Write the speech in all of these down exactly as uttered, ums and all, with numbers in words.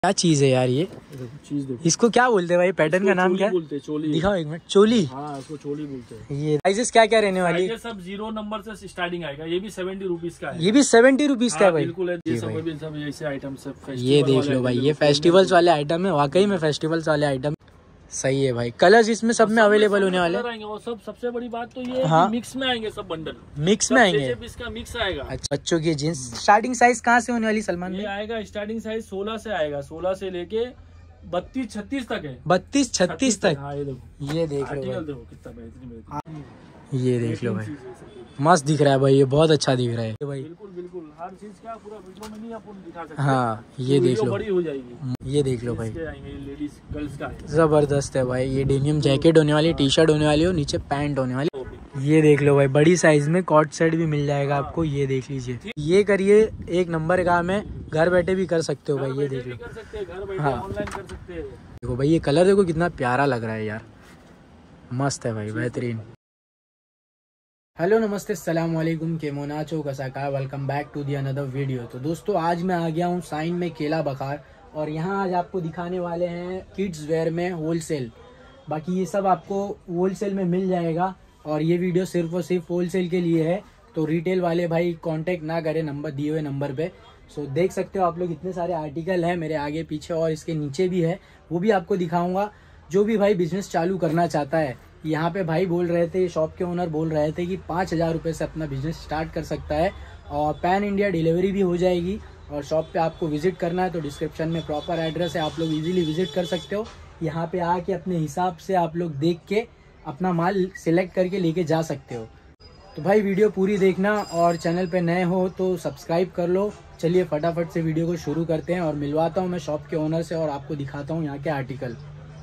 क्या चीज है यार ये? चीज देखो, इसको क्या बोलते हैं भाई? पैटर्न का नाम क्या है? बोलते हैं चोली। दिखाओ एक मिनट। चोली? हाँ, इसको चोली बोलते हैं। ये प्राइसेस क्या क्या रहने वाली है? सब जीरो नंबर से स्टार्टिंग आएगा। ये भी सेवेंटी रुपीज का है। ये भी सेवेंटी रुपीज का है भाई? बिल्कुल है। ये सब भी सब ऐसे आइटम सब ये देख लो भाई, ये फेस्टिवल्स वाले आइटम है। वाकई में फेस्टिवल्स वाले आइटम सही है भाई। कलर्स इसमें सब में अवेलेबल होने वाले हैं। और सब सबसे बड़ी बात तो ये हाँ, मिक्स में आएंगे सब बंडल। मिक्स में आएंगे? इसका मिक्स आएगा। अच्छा, बच्चों की जींस स्टार्टिंग साइज कहाँ से होने वाली सलमान? ये आएगा स्टार्टिंग साइज सोलह से आएगा। सोलह से लेके बत्तीस छत्तीस तक है। बत्तीस छत्तीस तक? हाँ, ये देखो, ये देख लो भाई, देखो कितना बेहतरीन। ये देख लो भाई, मस्त दिख रहा है भाई। ये बहुत अच्छा दिख रहा है भाई। बिल्कुल बिल्कुल, हर चीज क्या पूरा वीडियो में नहीं अपन दिखा सकते। हाँ, ये देख लो, बड़ी हो जाएगी। ये देख लो भाई, लेडीज गर्ल्स का जबरदस्त है भाई। ये डेनियम जैकेट होने वाली, टी शर्ट होने वाली और नीचे पैंट होने वाली। ये देख लो भाई, बड़ी साइज में कॉट सेट भी मिल जाएगा आपको। ये देख लीजिए, ये करिए एक नंबर काम है। घर बैठे भी कर सकते हो भाई। ये देख लो, कर सकते हैं घर बैठे, हाँ ऑनलाइन कर सकते हैं। देखो भाई, ये कलर देखो कितना प्यारा लग रहा है यार। मस्त है भाई, बेहतरीन। हेलो नमस्ते, अस्सलाम वालेकुम, के मोनाचो कसाका, welcome back to the another video. तो दोस्तों, आज मैं आ गया हूँ साइन में केला बखार, और यहाँ आज आपको दिखाने वाले हैं किड्स वेयर में होलसेल। बाकी ये सब आपको होलसेल में मिल जाएगा, और ये वीडियो सिर्फ और सिर्फ होलसेल के लिए है। तो रिटेल वाले भाई कांटेक्ट ना करें नंबर दिए हुए नंबर पे। सो देख सकते हो आप लोग, इतने सारे आर्टिकल हैं मेरे आगे पीछे, और इसके नीचे भी है, वो भी आपको दिखाऊंगा। जो भी भाई बिजनेस चालू करना चाहता है, यहाँ पे भाई बोल रहे थे, शॉप के ओनर बोल रहे थे कि पाँच हज़ार रुपये से अपना बिजनेस स्टार्ट कर सकता है, और पैन इंडिया डिलीवरी भी हो जाएगी। और शॉप पे आपको विजिट करना है तो डिस्क्रिप्शन में प्रॉपर एड्रेस है, आप लोग इजीली विजिट कर सकते हो। यहाँ पे आके अपने हिसाब से आप लोग देख के अपना माल सिलेक्ट करके लेके जा सकते हो। तो भाई वीडियो पूरी देखना, और चैनल पे नए हो तो सब्सक्राइब कर लो। चलिए फटाफट से वीडियो को शुरू करते हैं, और मिलवाता हूँ मैं शॉप के ओनर से, और आपको दिखाता हूँ यहाँ के आर्टिकल।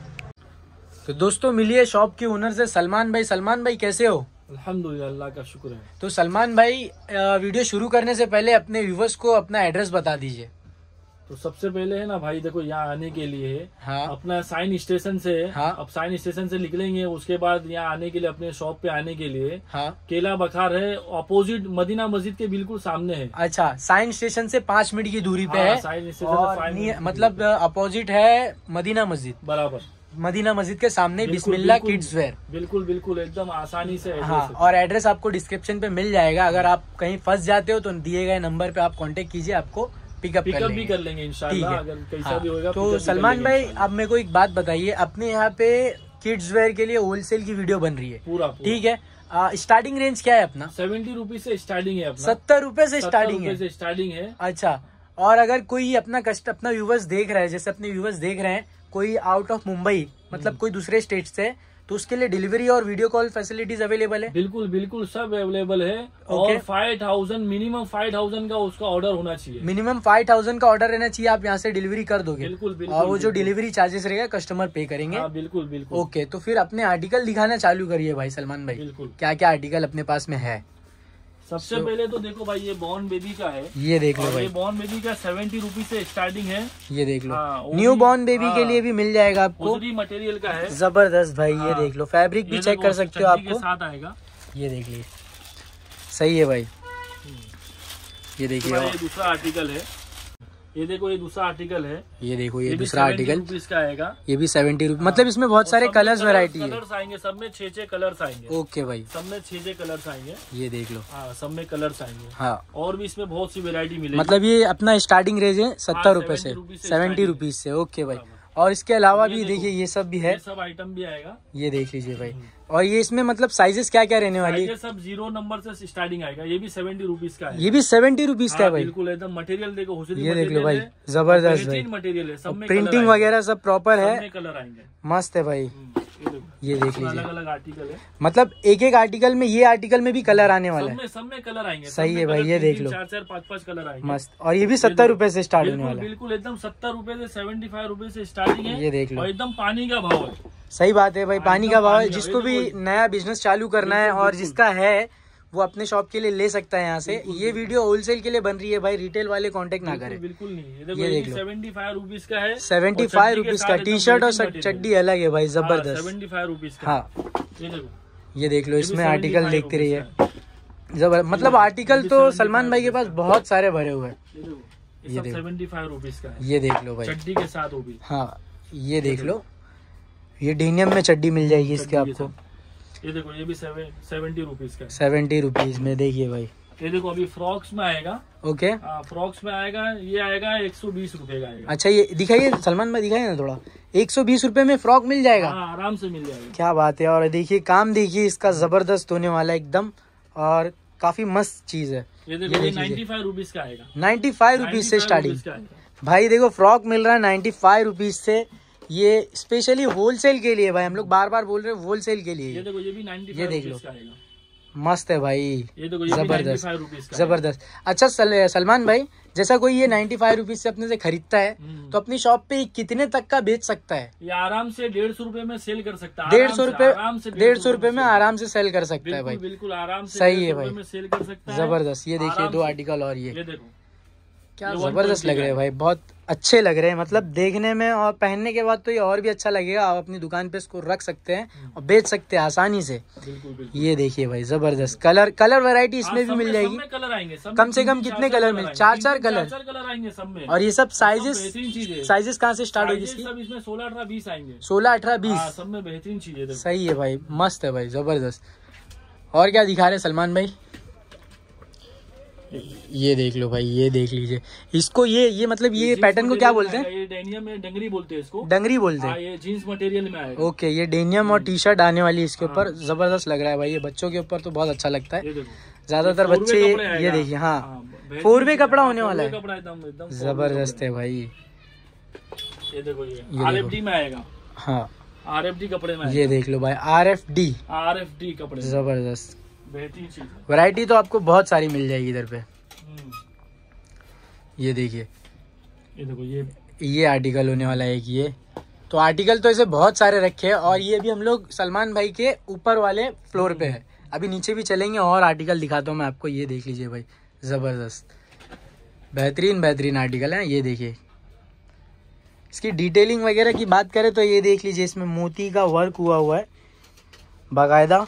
तो दोस्तों, मिलिए शॉप के ओनर से, सलमान भाई। सलमान भाई कैसे हो? अल्हम्दुलिल्लाह, अल्लाह का शुक्र है। तो सलमान भाई, वीडियो शुरू करने से पहले अपने व्यूवर्स को अपना एड्रेस बता दीजिए। तो सबसे पहले है ना भाई, देखो यहाँ आने के लिए हाँ, अपना साइन स्टेशन से, हाँ, अब साइन स्टेशन से निकलेंगे, उसके बाद यहाँ आने के लिए, अपने शॉप पे आने के लिए, हाँ, केला बखार है, अपोजिट मदीना मस्जिद के बिल्कुल सामने है। अच्छा, साइन स्टेशन से पाँच मिनट की दूरी पे हाँ, है, साइन स्टेशन और से नियर- मतलब अपोजिट है मदीना मस्जिद। बराबर, मदीना मस्जिद के सामने बिस्मिल्लाह किड्स वेयर। बिल्कुल बिल्कुल, एकदम आसानी से। हाँ, और एड्रेस आपको डिस्क्रिप्शन पे मिल जाएगा। अगर आप कहीं फंस जाते हो तो दिए गए नंबर पे आप कांटेक्ट कीजिए, आपको पिकअप पिकअप भी कर लेंगे इंशाल्लाह, अगर कैसा हाँ, भी होगा। तो सलमान भाई, अब मेरे को एक बात बताइए, अपने यहाँ पे किड्स वेयर के लिए होलसेल की वीडियो बन रही है पूरा, ठीक है? स्टार्टिंग रेंज क्या है अपना? सेवेंटी रुपीज से स्टार्टिंग है अपना। सत्तर रुपए से स्टार्टिंग है? से स्टार्टिंग है। अच्छा, और अगर कोई अपना कस्ट अपना व्यूवर्स देख रहा है, जैसे अपने व्यूवर्स देख रहे हैं, कोई आउट ऑफ मुंबई, मतलब कोई दूसरे स्टेट से, तो उसके लिए डिलीवरी और वीडियो कॉल फैसिलिटीज अवेलेबल है? बिल्कुल बिल्कुल, सब अवेलेबल है। और five thousand minimum five thousand का उसका ऑर्डर होना चाहिए। मिनिमम फाइव थाउजेंड का ऑर्डर रहना चाहिए, आप यहाँ से डिलीवरी कर दोगे? बिल्कुल बिल्कुल, और वो जो डिलीवरी चार्जेस रहेगा कस्टमर पे करेंगे? हाँ, बिल्कुल बिल्कुल। ओके, तो फिर अपने आर्टिकल दिखाना चालू करिए भाई सलमान भाई। बिल्कुल, क्या क्या आर्टिकल अपने पास में है? सबसे so, पहले तो देखो भाई, ये बॉर्न बेबी का है। ये देख लो भाई, ये बॉर्न बेबी का सेवेंटी रुपीज से स्टार्टिंग है। ये देख लो, हाँ, न्यू बॉर्न बेबी के लिए भी मिल जाएगा आपको। मटेरियल का है, जबरदस्त भाई। हाँ, ये देख लो, फैब्रिक भी चेक कर सकते हो आपको, साथ आएगा। ये देख लीजिए, सही है भाई। ये देखिए, ये दूसरा आर्टिकल है। ये देखो, ये दूसरा आर्टिकल है। ये देखो, ये दूसरा आर्टिकल का आएगा। ये भी सेवेंटी रुपीज, मतलब इसमें बहुत सारे कलर्स वैरायटी है। कलर्स आएंगे, सब में छह छह कलर्स आएंगे। ओके भाई, सब में छह छह कलर्स आएंगे। ये देख लो, हाँ, सब में कलर्स आएंगे। हाँ, और भी इसमें बहुत सी वेरायटी मिलेगी। मतलब ये अपना स्टार्टिंग रेंज है सत्तर रुपए से, सेवेंटी रुपीज से। ओके भाई, और इसके अलावा भी देखिए ये सब भी है, ये सब आइटम भी आएगा। ये देख लीजिए भाई। और ये इसमें मतलब साइजेस क्या क्या रहने वाली है? सब जीरो नंबर से स्टार्टिंग आएगा। ये भी सेवेंटी रुपीज का है। ये भी सेवेंटी रुपीज का है भाई? बिल्कुल, एकदम मटेरियल देखो, ये देख लो भाई, जबरदस्त भाई मटेरियल है। सब में प्रिंटिंग वगैरह सब प्रॉपर है, कलर आएंगे, मस्त है भाई। ये देख लीजिए, अलग अलग आर्टिकल है, मतलब एक एक आर्टिकल में, ये आर्टिकल में भी कलर आने वाला है। सब में कलर आएंगे, सही है भाई। ये देख लो, चार चार पाँच पाँच कलर आएंगे, मस्त। और ये भी सत्तर रुपए से स्टार्ट होने वाला है। बिल्कुल, एकदम सत्तर रुपए से सेवेंटी फाइव रुपए से स्टार्टिंग है। ये देख लो, एकदम पानी का भाव है। सही बात है भाई, पानी का भाव है। जिसको भी नया बिजनेस चालू करना है और जिसका है, वो अपने शॉप के लिए ले सकता है यहाँ से। ये वीडियो होलसेल के लिए बन रही है भाई, रिटेल वाले कांटेक्ट ना करें। बिल्कुल नहीं, ये देख लो, सेवेंटी फाइव रुपीज का है। सेवेंटी फाइव रुपीज का टी शर्ट और चड्डी अलग है भाई, जबरदस्त। सेवेंटी फाइव रुपीज का। हाँ, ये देखो, ये देख लो, इसमें आर्टिकल देखते रहिए, जबर मतलब आर्टिकल तो सलमान भाई के पास बहुत सारे भरे हुए हैं। ये सब सेवेंटी फाइव रुपीज का है। ये देख लो भाई, चड्डी के साथ वो भी। हाँ ये देख लो, ये डेनियम में चड्डी मिल जाएगी इसके आपको। ये देखो ये भी सेवेंटी रुपीज का, सेवेंटी रुपीज में। देखिए भाई ये देखो अभी फ्रॉक्स में आएगा। ओके, फ्रॉक्स में आएगा, ये आएगा एक सौ बीस रुपए का आएगा। अच्छा ये दिखाइए सलमान भाई, दिखाइए ना थोड़ा। एक सौ बीस रुपए में फ्रॉक मिल जाएगा? हाँ, आराम से मिल जाएगा। क्या बात है। और देखिए काम देखिए इसका जबरदस्त होने वाला है एकदम, और काफी मस्त चीज है। ये देखो ये नाइन्टी फाइव रुपीज का आएगा। नाइन्टी फाइव रुपीज से स्टार्टिंग भाई। देखो फ्रॉक मिल रहा है नाइन्टी फाइव रुपीज से। ये स्पेशली होलसेल के लिए भाई, हम लोग बार बार बोल रहे हैं होलसेल के लिए। ये देखो ये भी नाइन्टी फाइव ये देख लो, रुपीज का आएगा। मस्त है भाई, ये देखो ये जबरदस्त जबरदस्त। अच्छा सल, सलमान भाई, जैसा कोई ये नाइन्टी फाइव रुपीज से अपने से खरीदता है तो अपनी शॉप पे कितने तक का बेच सकता है? ये आराम से डेढ़ सौ रूपये में सेल कर सकता है। डेढ़ सौ रूपये डेढ़ सौ रूपये में आराम से सेल कर सकता है भाई। बिल्कुल आराम से सही है भाई, सेल कर सकता है। जबरदस्त। ये देखिए दो आर्टिकल, और ये ये देखो क्या जबरदस्त लग रहे हैं भाई, बहुत अच्छे लग रहे हैं मतलब देखने में, और पहनने के बाद तो ये और भी अच्छा लगेगा। आप अपनी दुकान पे इसको रख सकते हैं और बेच सकते हैं आसानी से। बिल्कुल, बिल्कुल। ये देखिए भाई जबरदस्त कलर कलर वैरायटी इसमें भी मिल जाएगी। कलर आएंगे कम से कम कितने कलर मिल? चार चार कलर कलर आएंगे सब में। और ये सब साइजेस साइजेस कहाँ से स्टार्ट होगी इसकी? सब इसमें सोलह अठारह बीस आएंगे। सोलह अठारह बीस सब में बेहतरीन चीज है। सही है भाई, मस्त है भाई, जबरदस्त। और क्या दिखा रहे सलमान भाई? ये देख लो भाई, ये देख लीजिए इसको। ये ये मतलब ये पैटर्न को क्या बोलते हैं? ये डेनियम में डंगरी बोलते हैं इसको। डंगरी बोलते हैं। ये जीन्स मटेरियल में आएगा। ओके, ये डेनियम और टी शर्ट आने वाली इसके ऊपर। जबरदस्त लग रहा है भाई, ये बच्चों के ऊपर तो बहुत अच्छा लगता है। ज्यादातर बच्चे ये देखिए, हाँ फोर वे कपड़ा होने वाला है, जबरदस्त है भाई। ये देखो ये आर एफ डी में आएगा। हाँ आर एफ डी कपड़े में। ये देख लो भाई, R F D R F D कपड़े, जबरदस्त बेहतरीन चीज है। वैरायटी तो आपको बहुत सारी मिल जाएगी इधर पे। ये देखिए, ये देखो ये ये आर्टिकल होने वाला है एक। ये तो आर्टिकल तो ऐसे बहुत सारे रखे हैं, और ये भी हम लोग सलमान भाई के ऊपर वाले फ्लोर पे है। अभी नीचे भी चलेंगे और आर्टिकल दिखाता हूँ मैं आपको। ये देख लीजिए भाई, जबरदस्त बेहतरीन बेहतरीन आर्टिकल है। ये देखिए इसकी डिटेलिंग वगैरह की बात करें तो ये देख लीजिए, इसमें मोती का वर्क हुआ हुआ है बाकायदा।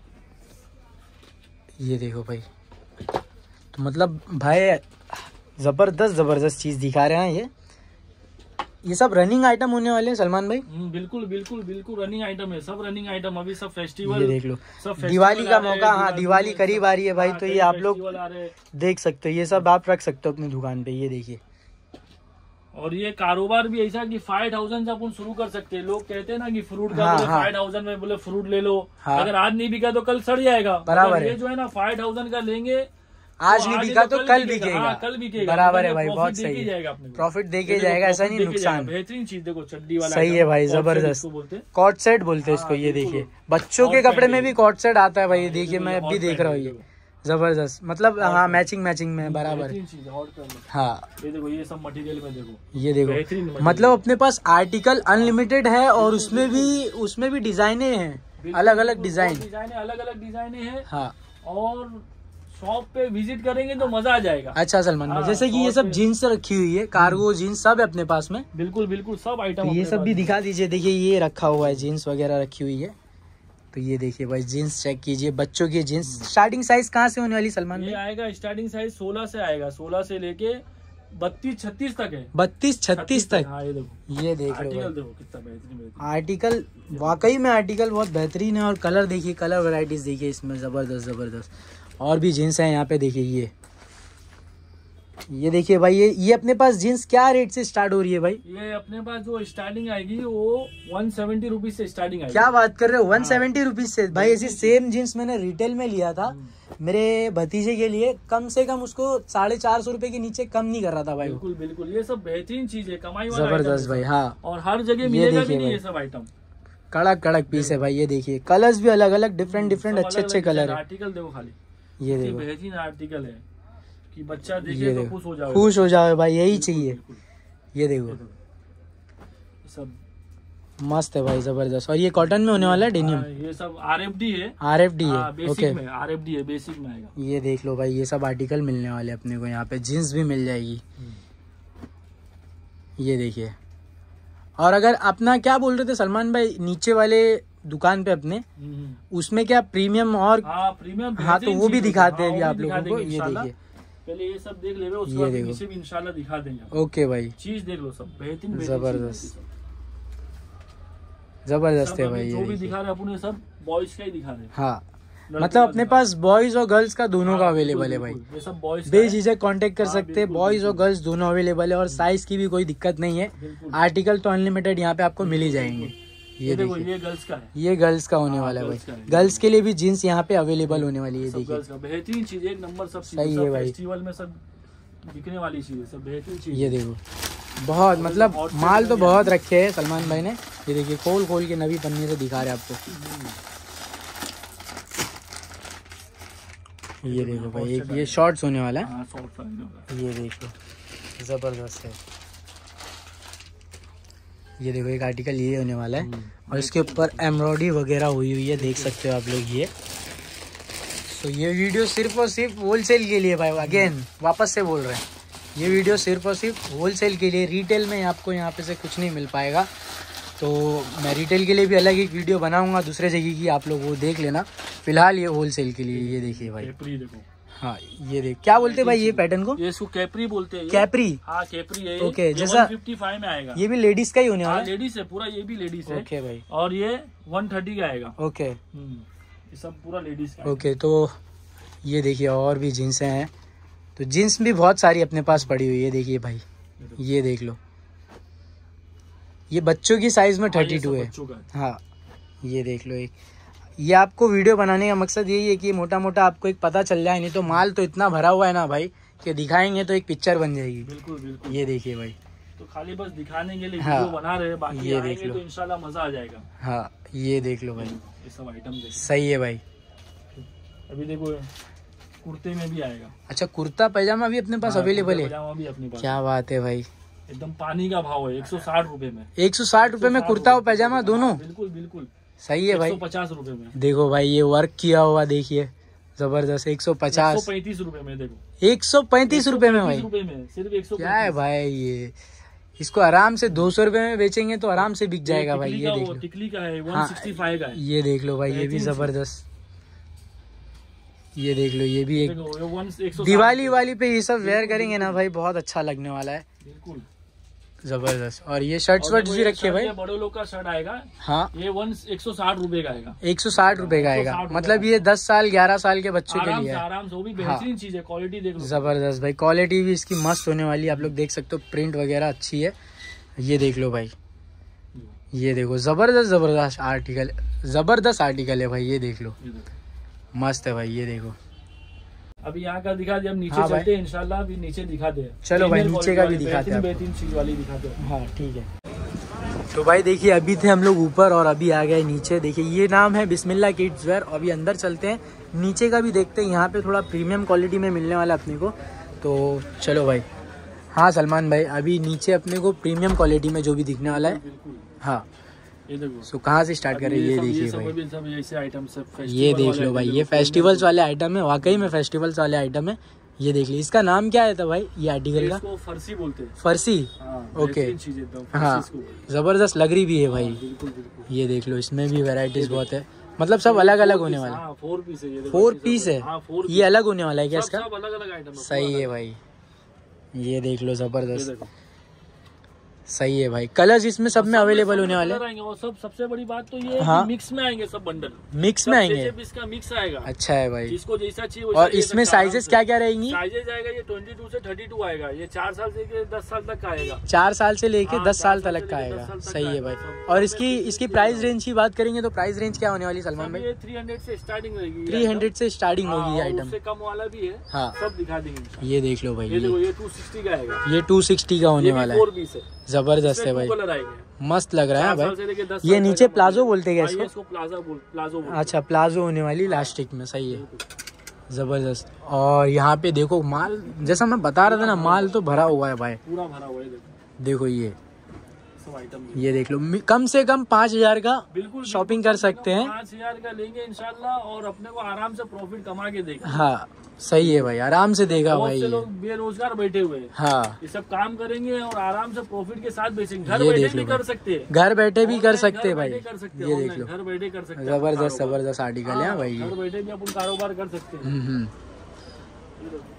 ये देखो भाई, तो मतलब भाई जबरदस्त जबरदस्त चीज दिखा रहे हैं। ये ये सब रनिंग आइटम होने वाले हैं सलमान भाई। बिल्कुल बिल्कुल बिल्कुल रनिंग आइटम है, सब रनिंग आइटम। अभी सब फेस्टिवल, ये देख लो, दिवाली का मौका, हाँ दिवाली करीब आ रही है भाई, तो ये आप लोग देख सकते हो। ये सब आप रख सकते हो अपनी दुकान पे। ये देखिए, और ये कारोबार भी ऐसा कि फाइव थाउजेंड से अपन शुरू कर सकते हैं। लोग कहते हैं ना कि फ्रूट का फाइव थाउजेंड में बोले फ्रूट ले लो, हाँ। अगर आज नहीं बिका तो कल सड़ जाएगा। बराबर है। ये जो है ना फाइव थाउजेंड का लेंगे, आज तो नहीं बिका तो कल बिकेगा। हाँ, कल बिकेगा। बराबर है भाई, बहुत सही है, प्रॉफिट देके जाएगा, ऐसा नहीं नुकसान। बेहतरीन चीज देखो, चड्डी वाला सही है भाई, जबरदस्त कॉट सेट बोलते हैं इसको। ये देखिए बच्चों के कपड़े में भी कॉट सेट आता है भाई। ये देखिए मैं अभी देख रहा हूँ, ये जबरदस्त मतलब हाँ मैचिंग मैचिंग में बराबर। हाँ ये देखो, ये सब मटेरियल में देखो, ये देखो मतलब अपने पास आर्टिकल अनलिमिटेड है, और उसमें भी उसमें भी डिजाइने हैं, अलग अलग डिजाइन डिजाइने अलग अलग डिजाइने हैं। हाँ, और शॉप पे विजिट करेंगे तो मजा आ जाएगा। अच्छा सलमान भाई, जैसे कि ये सब जीन्स रखी हुई है, कार्गो जीन्स सब है अपने पास में। बिल्कुल बिल्कुल सब आइटम। तो ये सब भी दिखा दीजिए। देखिए ये रखा हुआ है, जीन्स वगैरह रखी हुई है। तो ये देखिए भाई, जीन्स चेक कीजिए, बच्चों की जीन्स। स्टार्टिंग साइज कहाँ से होने वाली सलमान भाई? ये आएगा स्टार्टिंग साइज सोलह से आएगा, सोलह से लेके बत्तीस छत्तीस तक है। बत्तीस छत्तीस तक। हाँ, ये देखो, ये देख लो देखो कितना बेहतरीन आर्टिकल। वाकई में आर्टिकल बहुत बेहतरीन है, और कलर देखिए, कलर वैरायटीज देखिए इसमें, जबरदस्त जबरदस्त। और भी जीन्स है यहाँ पे देखिए। ये ये देखिए भाई, ये ये अपने पास जीन्स क्या रेट से स्टार्ट हो रही है भाई? ये अपने पास जो स्टार्टिंग आएगी वो वन सेवेंटी रुपीज से स्टार्टिंग आएगी। क्या बात कर रहे हो, वन सेवेंटी रुपीज से? भाई ऐसी सेम जीन्स मैंने रिटेल में लिया था मेरे भतीजे के लिए, कम से कम उसको साढ़े चार सौ रूपये के नीचे कम नहीं कर रहा था भाई। बिल्कुल बिल्कुल, ये सब बेहतरीन चीज है, कमाई वाला जबरदस्त भाई। हाँ, और हर जगह मिलेगा भी नहीं ये सब आइटम। कड़क कड़क पीस है भाई। ये देखिए कलर्स भी अलग अलग, डिफरेंट डिफरेंट अच्छे अच्छे कलर है। आर्टिकल देखो खाली, ये देखो बेहतरीन आर्टिकल है कि बच्चा देखे तो खुश हो जाए, खुश हो जाए भाई, यही चाहिए। ये देखो सब मस्त है भाई, जबरदस्त। और ये कॉटन में होने वाला है, डेनिम। ये सब आरएफडी है, आरएफडी है। ओके, आरएफडी है, बेसिक में आएगा। ये देख लो भाई, ये सब आर्टिकल मिलने वाले अपने को यहाँ पे। जीन्स भी मिल जाएगी, ये देखिए। और अगर अपना क्या बोल रहे थे सलमान भाई, नीचे वाले दुकान पे अपने, उसमें क्या प्रीमियम और हाँ प्रीमियम, हाँ तो वो भी दिखाते हैं अभी आप लोगों को। ये देखिए पहले ये सब देख ले, उसके बाद नीचे भी इंशाल्लाह दिखा देंगे। ओके भाई, चीज देख लो सब बेहतरीन, जबरदस्त जबरदस्त है भाई। जो भी दिखा रहे अपन ये सब बॉयज का ही दिखा रहे हैं। हाँ, मतलब अपने पास बॉयज और गर्ल्स का दोनों का अवेलेबल है भाई, ये सब बॉयज बेझिझक कांटेक्ट कर सकते हैं। बॉयज और गर्ल्स दोनों अवेलेबल है और साइज की भी कोई दिक्कत नहीं है। आर्टिकल तो अनलिमिटेड यहाँ पे आपको मिल ही जाएंगे। ये देखो, ये गर्ल्स का है, ये गर्ल्स का होने वाला है भाई। गर्ल्स के लिए भी जीन्स यहाँ पे अवेलेबल होने वाली है। देखिए बेहतरीन चीज, एक नंबर सब सही है भाई, फेस्टिवल में सब बिकने वाली चीज है, सब बेहतरीन चीज। ये देखो बहुत, मतलब माल तो बहुत रखे है सलमान भाई ने। ये देखिए खोल खोल के नवी पन्नी से दिखा रहे आपको। ये देखो भाई, एक ये शॉर्ट्स होने वाला है। ये देखो जबरदस्त है। ये देखो एक आर्टिकल ये होने वाला है और इसके ऊपर एम्ब्रॉयडरी वगैरह हुई हुई है, देख सकते हो आप लोग। ये तो ये वीडियो सिर्फ और सिर्फ होलसेल के लिए भाई, अगेन वापस से बोल रहे हैं, ये वीडियो सिर्फ और सिर्फ होलसेल के लिए। रिटेल में आपको यहाँ पे से कुछ नहीं मिल पाएगा। तो मैं रिटेल के लिए भी अलग एक वीडियो बनाऊंगा दूसरे जगह की, आप लोग वो देख लेना। फिलहाल ये होलसेल के लिए। ये देखिए भाई, देखो हाँ ये देख, क्या बोलते हैं भाई ये पैटर्न को? ये इसको कैपरी बोलते हैं। कैपरी, हाँ कैपरी है। ओके, जैसा एक सौ पचपन में आएगा। ये भी लेडीज का ही होने वाला है? लेडीज है पूरा, ये भी लेडीज है। ओके भाई, और ये एक सौ तीस का आएगा। ओके, ये सब पूरा लेडीज का। ओके, तो ये देखिए और भी जीन्स हैं। तो जीन्स भी बहुत सारी अपने पास पड़ी हुई है। देखिए भाई, ये देख लो, ये बच्चों की साइज में थर्टी टू है। हाँ ये देख लो। एक ये आपको वीडियो बनाने का मकसद यही है कि मोटा मोटा आपको एक पता चल जाए, नहीं तो माल तो इतना भरा हुआ है ना भाई कि दिखाएंगे तो एक पिक्चर बन जाएगी। बिल्कुल बिल्कुल। ये देखिए भाई, तो खाली बस दिखाने के लिए हाँ, वीडियो बना रहे हैं, बाकी ये देख लो तो इंशाल्लाह मजा आ जाएगा। हाँ ये देख लो भाई, ये सब आइटम सही है भाई। अभी देखो कुर्ते में भी आएगा। अच्छा, कुर्ता पैजामा भी अपने पास अवेलेबल है? पैजामा भी अपने पास। क्या बात है भाई, एकदम पानी का भाव है। एक सौ साठ रूपये में, एक सौ साठ रूपये में कुर्ता और पैजामा दोनों? बिल्कुल बिल्कुल सही है भाई। एक सौ पचास रूपये में देखो भाई, ये वर्क किया हुआ देखिए, जबरदस्त। एक सौ पचास, पैंतीस रूपये में देखो, एक सौ पैंतीस रूपये में भाई, में सिर्फ एक सौ। क्या है भाई ये, इसको आराम से दो सौ रूपये में बेचेंगे तो आराम से बिक जाएगा भाई। ये देख लो, टिकली का है, एक सौ पैंसठ का है। ये देख लो भाई, ये भी जबरदस्त। ये देख लो, ये भी एक दिवाली वाली पे ये सब वेयर करेंगे ना भाई, बहुत अच्छा लगने वाला है। बिल्कुल जबरदस्त। और ये शर्ट्स वर्ट्स भी रखे भाई, बड़े लोग का शर्ट आएगा। हाँ, ये वन एक सौ साठ रूपये का आएगा। एक सौ साठ रूपये का आएगा, मतलब ये दस साल ग्यारह साल के बच्चों के लिए है। आराम से, वो भी बेहतरीन चीज है, क्वालिटी देख लो। जबरदस्त भाई, क्वालिटी भी इसकी मस्त होने वाली है। आप लोग देख सकते हो, प्रिंट वगैरह अच्छी है। ये देख लो भाई, ये देखो जबरदस्त जबरदस्त आर्टिकल, जबरदस्त आर्टिकल है भाई। ये देख लो, मस्त है भाई। ये देखो, अभी यहाँ का दिखा दे, हम नीचे हाँ चलते हैं इंशाल्लाह। अभी नीचे दिखा दे, चलो भाई नीचे का भी दिखाते हैं, बेहतरीन चीज वाली दिखाते हैं। हाँ ठीक है। तो भाई देखिए, अभी थे हम लोग ऊपर और अभी आ गए नीचे। देखिए ये नाम है बिस्मिल्लाह किड्स वेयर। अभी अंदर चलते हैं, नीचे का भी देखते हैं। यहाँ पे थोड़ा प्रीमियम क्वालिटी में मिलने वाला अपने को, तो चलो भाई। हाँ सलमान भाई, अभी नीचे अपने को प्रीमियम क्वालिटी में जो भी दिखने वाला है। हाँ ये देखो, सो कहाँ से स्टार्ट करें? ये देखिए भाई, ये, ये देख लो भाई, ये फेस्टिवल्स वाले आइटम है, वाकई में फेस्टिवल्स वाले आइटम है। ये देख ली, इसका नाम क्या है था भाई ये आर्टिकल का? इसको फरसी बोलते हैं। फरसी, ओके, हाँ जबरदस्त लग रही भी है भाई। बिल्कुल बिल्कुल। ये देख लो, इसमें भी वेराइटीज बहुत है, मतलब सब अलग अलग होने वाला है। फोर पीस है, फोर पीस है। ये अलग होने वाला है क्या इसका? अलग अलग आइटम, सही है भाई। ये देख लो, जबरदस्त, सही है भाई। कलर्स इसमें सब में अवेलेबल होने वाले हैं। और सब सबसे बड़ी बात तो ये हाँ, मिक्स में आएंगे सब बंडल, मिक्स में आएंगे। इसका मिक्स आएगा। अच्छा है भाई, जिसको जैसा चाहिए। और इसमें साइजेस क्या क्या रहेंगी? साइजेस आएगा ये बाईस से बत्तीस आएगा। ये चार साल से लेके दस साल तक का आएगा। चार साल से लेके दस साल तक का आएगा। सही है भाई। और इसकी इसकी प्राइस रेंज की बात करेंगे तो प्राइस रेंज क्या होने वाली सलमान भाई? तीन सौ से स्टार्टिंग रहेगी। तीन सौ से स्टार्टिंग होगी आइटम। उससे कम वाला भी है। हाँ, सब दिखा देंगे। ये देख लो भाई, ये देखो, ये दो सौ साठ का आएगा। ये दो सौ साठ का होने वाला है। जबरदस्त है भाई, मस्त लग रहा है भाई। ये नीचे प्लाजो बोलते हैं इसको? इसको प्लाजो बोल, प्लाजो बोल। अच्छा, प्लाजो होने वाली इलास्टिक में, सही है, जबरदस्त। और यहाँ पे देखो माल, जैसा मैं बता रहा था ना, माल तो भरा हुआ है भाई, पूरा भरा हुआ है। देखो देखो ये सब आइटम, ये देख लो, कम से कम पाँच हजार का बिल्कुल शॉपिंग कर सकते हैं। पाँच हजार का लेंगे इंशाल्लाह, और अपने को आराम से प्रॉफिट कमा के देंगे। हाँ सही है भाई, आराम से देगा भाई। बहुत से लोग बेरोजगार बैठे हुए हैं। हाँ, ये सब काम करेंगे और आराम से प्रॉफिट के साथ बेचेंगे। घर बैठे भी कर सकते हैं, घर बैठे भी कर सकते हैं भाई। ये देख लो, घर बैठे कर सकते हैं। जबरदस्त जबरदस्त आर्टिकल है भाई, घर बैठे भी अपन कारोबार कर सकते हैं।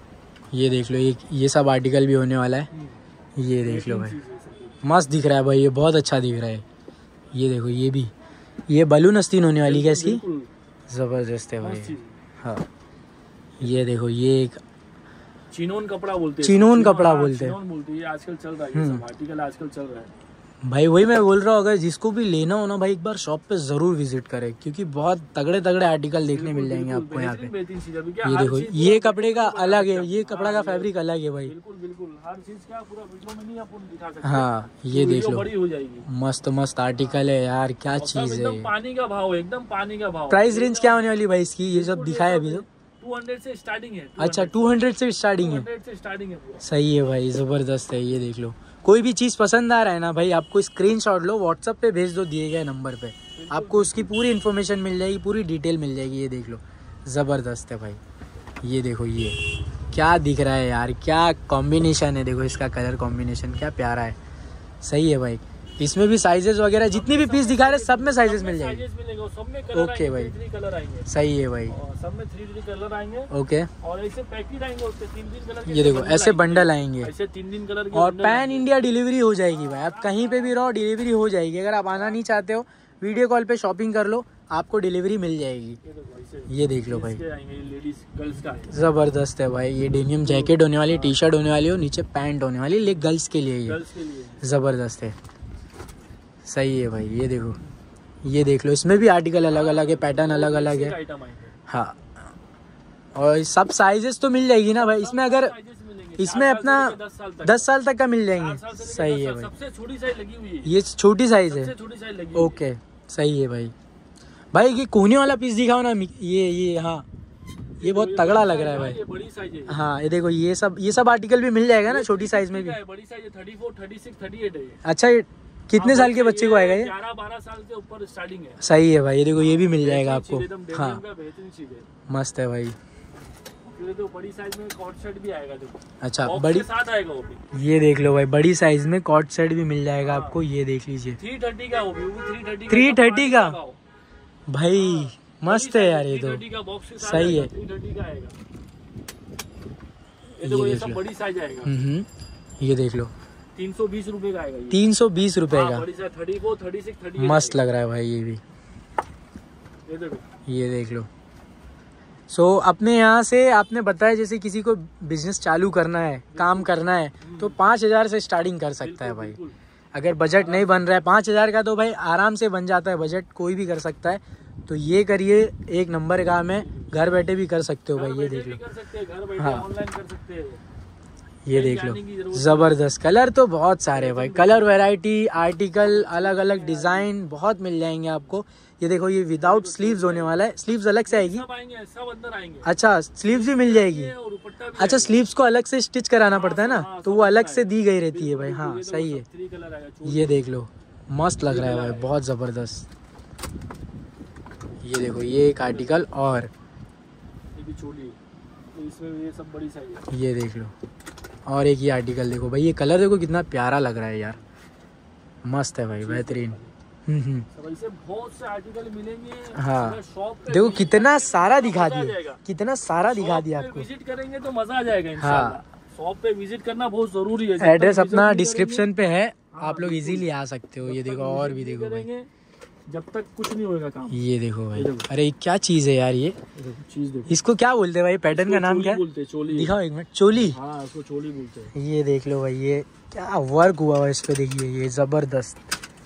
ये देख लो, ये ये सब आर्टिकल भी होने वाला है। ये देख लो भाई, मस्त दिख रहा है भाई, ये बहुत अच्छा दिख रहा है। ये देखो, ये भी, ये बलून आस्तीन होने वाली है इसकी, जबरदस्त है भाई। हाँ ये देखो, ये एक चिनोन कपड़ा बोलते हैं, चिनोन कपड़ा बोलते हैं, चिनोन बोलते हैं। ये आजकल चल रहा है, ये सब आर्टिकल आजकल चल रहा है भाई। वही मैं बोल रहा हूँ, अगर जिसको भी लेना हो ना भाई, एक बार शॉप पे जरूर विजिट करें, क्योंकि बहुत तगड़े तगड़े आर्टिकल देखने मिल जाएंगे आपको यहाँ पे। ये देखो, ये कपड़े का अलग है, ये कपड़ा का फैब्रिक अलग है भाई। बिल्कुल बिल्कुल, हर चीज का पूरा वीडियो में नहीं अपन दिखा सकते। हाँ ये देख लो, बड़ी हो जाएगी। मस्त मस्त आर्टिकल है यार, क्या चीज है। एकदम पानी का भाव, एकदम पानी का भाव। प्राइस रेंज क्या होने वाली भाई इसकी? ये सब दिखाया अभी तो टू हंड्रेड से स्टार्टिंग है। अच्छा, टू हंड्रेड से स्टार्टिंग है। से स्टार्टिंग है। सही है भाई, जबरदस्त है। ये देख लो, कोई भी चीज पसंद आ रहा है ना भाई, आपको स्क्रीनशॉट लो, व्हाट्सएप पे भेज दो दिए गए नंबर पे, आपको उसकी पूरी इन्फॉर्मेशन मिल जाएगी, पूरी डिटेल मिल जाएगी। ये देख लो, जबरदस्त है भाई। ये देखो, ये क्या दिख रहा है यार, क्या कॉम्बिनेशन है। देखो इसका कलर कॉम्बिनेशन क्या प्यारा है। सही है भाई। इसमें भी साइजेस वगैरह जितने भी पीस दिखा रहे सब में साइजेस मिल जाएंगे। ओके भाई, कलर आएंगे। सही है भाई, सब में थ्री थ्री कलर आएंगे। ओके, और ऐसे पैकेट आएंगे, उसके तीन तीन कलर। ये देखो, ऐसे बंडल आएंगे, ऐसे तीन तीन कलर। और पैन इंडिया डिलीवरी हो जाएगी भाई। आप कहीं पे भी रहो, डिलीवरी हो जाएगी। अगर आप आना नहीं चाहते हो, वीडियो कॉल पे शॉपिंग कर लो, आपको डिलीवरी मिल जाएगी। ये देख लो भाई, जबरदस्त है भाई। ये डेनियम जैकेट होने वाली, टी शर्ट होने वाली, और नीचे पैंट होने वाली, ले गर्ल्स के लिए। ये जबरदस्त है, सही है भाई। ये देखो, ये देख लो, इसमें भी आर्टिकल अलग अलग है, पैटर्न अलग अलग है। हाँ, और सब साइजेस तो मिल जाएगी ना भाई इसमें। अगर इसमें अपना दस साल तक का मिल जाएंगे। सही है भाई, सबसे छोटी साइज लगी हुई है। ये छोटी साइज है, छोटी साइज लगी। ओके, सही है भाई। भाई ये कोने वाला पीस दिखाओ ना, ये ये हाँ, ये बहुत तगड़ा लग रहा है भाई। ये बड़ी साइज है। हाँ ये देखो, ये सब ये सब आर्टिकल भी मिल जाएगा ना छोटी साइज में भी। बड़ी साइज है, thirty four, thirty six, thirty eight है। अच्छा, ये कितने साल के बच्चे को आएगा ये? ग्यारह बारह साल के ऊपर स्टार्टिंग है। सही है भाई। ये देखो, ये भी मिल जाएगा आपको। हाँ बेहतरीन चीज है, मस्त है भाई। तो बड़ी साइज में कॉट सेट भी आएगा। देखो, अच्छा, बड़ी साथ आएगा वो भी। ये देख लो भाई, बड़ी साइज में कॉट सेट भी मिल जाएगा आपको। ये देख लीजिए, थ्री थर्टी का वो भी, थ्री थर्टी थ्री थर्टी का भाई, मस्त है यार। ये तो सही है। ये सब बड़ी साइज आएगा। ये देख लो, तीन सौ बीस रूपए का आएगा। तीन सौ बीस रूपए का, thirty four, thirty six, thirty eight. मस्त लग रहा है भाई ये भी। ये देखो, ये देख लो। सो so, अपने यहाँ से आपने बताया, जैसे किसी को बिजनेस चालू करना है, काम करना है, तो पाँच हजार से स्टार्टिंग कर सकता है भाई। अगर बजट नहीं बन रहा है पाँच हजार का, तो भाई आराम से बन जाता है बजट, कोई भी कर सकता है। तो ये करिए, एक नंबर काम है, घर बैठे भी कर सकते हो भाई। ये देख लो, हाँ ऑनलाइन कर सकते हैं। ये देख लो, जबरदस्त। कलर तो बहुत सारे भाई, कलर वैरायटी, आर्टिकल, अलग अलग डिजाइन बहुत मिल जाएंगे आपको। ये देखो, ये विदाउट स्लीव्स होने वाला है, स्लीव्स अलग से आएगी। सब आएंगे, सब अंदर आएंगे। अच्छा, स्लीव्स भी मिल जाएगी। अच्छा, स्लीव्स को अलग से स्टिच कराना पड़ता है ना, तो वो अलग से दी गई रहती है भाई। हाँ सही है। ये देख लो, मस्त लग रहा है भाई, बहुत जबरदस्त। ये देखो, ये एक आर्टिकल, और ये भी छोटी, इसमें ये सब बड़ी साइज है। ये देख लो, और एक ये आर्टिकल देखो भाई, ये कलर देखो कितना प्यारा लग रहा है यार, मस्त है भाई, बेहतरीन। बहुत से आर्टिकल मिलेंगे। हाँ देखो, कितना सारा दिखा दिया, कितना सारा दिखा दिया आपको। विजिट करेंगे तो मजा आ जाएगा इंशाल्लाह। शॉप पे विजिट करना बहुत जरूरी है। एड्रेस अपना डिस्क्रिप्शन पे है, आप लोग इजीली आ सकते हो। ये देखो, और भी देखो भाई, जब तक कुछ नहीं होएगा काम। ये देखो भाई, अरे क्या चीज है यार ये, चीज देखो। इसको क्या बोलते हैं भाई? पैटर्न का नाम क्या है? चोली दिखाओ एक मिनट। चोली, हाँ उसको चोली बोलते हैं। ये देख लो भाई, ये क्या वर्क हुआ है इस पे, देखिए ये जबरदस्त।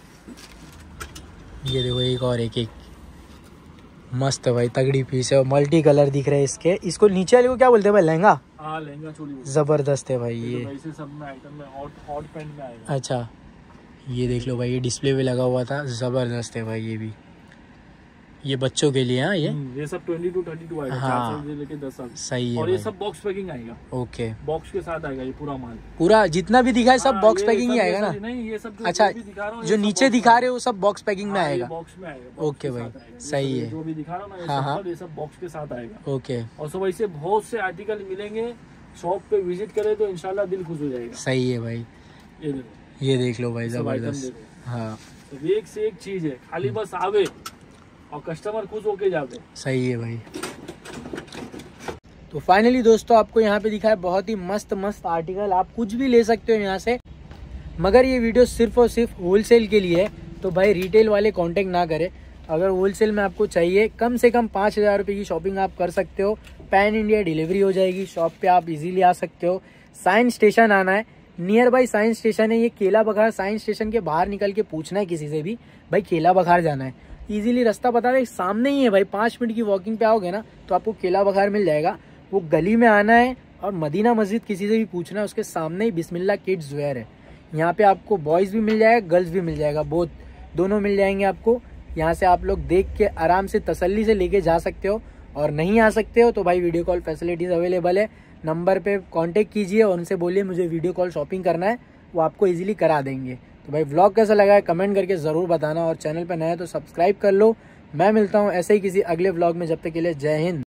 ये देखो, एक और एक एक मस्त है भाई, तगड़ी पीस है, और मल्टी कलर दिख रहे हैं इसके। इसको नीचे वाले को क्या बोलते हैं भाई? लहंगा। हाँ लहंगा चोली, जबरदस्त है भाई ये। वैसे सब में आइटम में हॉट हॉट पैंट में आएगा। अच्छा, ये देख लो भाई, ये डिस्प्ले पे लगा हुआ था, जबरदस्त है भाई। ये भी, ये बच्चों के लिए। हाँ ये ये सब बाईस टू बत्तीस आएगा। हाँ, चार साल से लेके दस साल। सही है। और ये सब बॉक्स पैकिंग आएगा। ओके, बॉक्स के साथ आएगा ये पूरा माल। पूरा जितना भी दिखा है सब हाँ, बॉक्स पैकिंग ही आएगा ना? नहीं, ये सब जो अच्छा, भी दिखा रहा हूँ, जो नीचे दिखा रहे हो सब बॉक्स पैकिंग में आएगा। बॉक्स में आएगा। ओके भाई, सही है। जो भी दिखा रहा हूँ ना, हाँ हाँ, ये सब बॉक्स के साथ आएगा। ओके। और सब ऐसे बहुत से आर्टिकल मिलेंगे। शॉप पे विजिट करे तो इंशाल्लाह दिल खुश हो जाएगा। सही है भाई, ये देखो, ये देख लो भाई, जबरदस्त। हाँ, एक से एक चीज है, खाली बस आवे और कस्टमर खुश होके जाते। सही है भाई। तो फाइनली दोस्तों आपको यहाँ पे दिखा है बहुत ही मस्त मस्त आर्टिकल, आप कुछ भी ले सकते हो यहाँ से, मगर ये वीडियो सिर्फ और सिर्फ होलसेल के लिए है। तो भाई रिटेल वाले कांटेक्ट ना करें। अगर होलसेल में आपको चाहिए कम से कम पाँच हज़ार रुपये की शॉपिंग आप कर सकते हो। पैन इंडिया डिलीवरी हो जाएगी, शॉप पे आप इजीली आ सकते हो। साइंस स्टेशन आना है, नियर बाई साइंस स्टेशन है ये केला बघार। साइंस स्टेशन के बाहर निकल के पूछना है किसी से भी भाई केला बघार जाना है, इजीली रास्ता पता है, सामने ही है भाई। पाँच मिनट की वॉकिंग पे आओगे ना तो आपको केला बघार मिल जाएगा। वो गली में आना है और मदीना मस्जिद किसी से भी पूछना है, उसके सामने ही बिस्मिल्लाह किड्स वेयर है। यहाँ पे आपको बॉयज़ भी मिल जाएगा, गर्ल्स भी मिल जाएगा, बोथ दोनों मिल जाएंगे आपको। यहाँ से आप लोग देख के आराम से तसल्ली से लेके जा सकते हो। और नहीं आ सकते हो तो भाई वीडियो कॉल फैसिलिटीज़ अवेलेबल है। नंबर पे कांटेक्ट कीजिए और उनसे बोलिए मुझे वीडियो कॉल शॉपिंग करना है, वो आपको इजीली करा देंगे। तो भाई व्लॉग कैसा लगा है कमेंट करके ज़रूर बताना, और चैनल पे नया है तो सब्सक्राइब कर लो। मैं मिलता हूँ ऐसे ही किसी अगले व्लॉग में, जब तक के लिए जय हिंद।